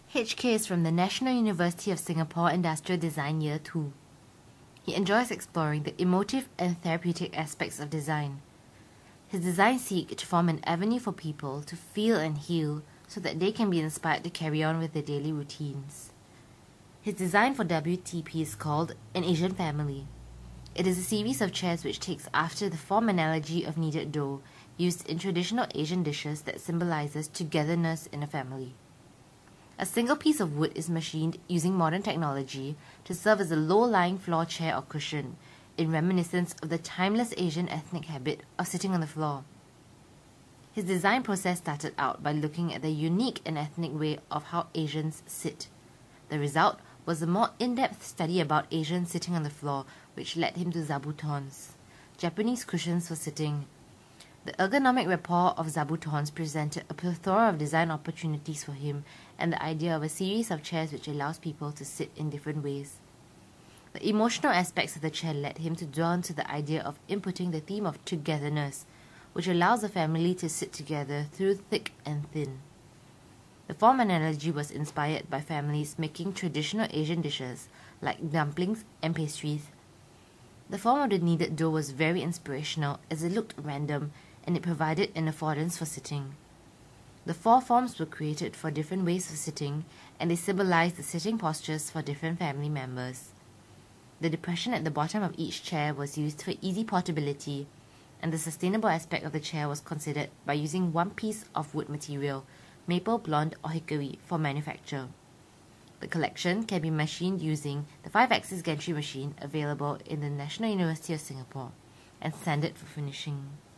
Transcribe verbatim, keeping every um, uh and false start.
H K is from the National University of Singapore Industrial Design Year two. He enjoys exploring the emotive and therapeutic aspects of design. His designs seek to form an avenue for people to feel and heal so that they can be inspired to carry on with their daily routines. His design for W T P is called An Asian Family. It is a series of chairs which takes after the form analogy of kneaded dough used in traditional Asian dishes that symbolizes togetherness in a family. A single piece of wood is machined using modern technology to serve as a low-lying floor chair or cushion, in reminiscence of the timeless Asian ethnic habit of sitting on the floor. His design process started out by looking at the unique and ethnic way of how Asians sit. The result was a more in-depth study about Asians sitting on the floor, which led him to Zabutons, Japanese cushions for sitting. The ergonomic rapport of Zabutons presented a plethora of design opportunities for him and the idea of a series of chairs which allows people to sit in different ways. The emotional aspects of the chair led him to dwell into the idea of inputting the theme of togetherness, which allows a family to sit together through thick and thin. The form analogy was inspired by families making traditional Asian dishes like dumplings and pastries. The form of the kneaded dough was very inspirational as it looked random and it provided an affordance for sitting. The four forms were created for different ways of sitting, and they symbolized the sitting postures for different family members. The depression at the bottom of each chair was used for easy portability, and the sustainable aspect of the chair was considered by using one piece of wood material, maple, blonde or hickory, for manufacture. The collection can be machined using the five-axis gantry machine available in the National University of Singapore and sanded for finishing.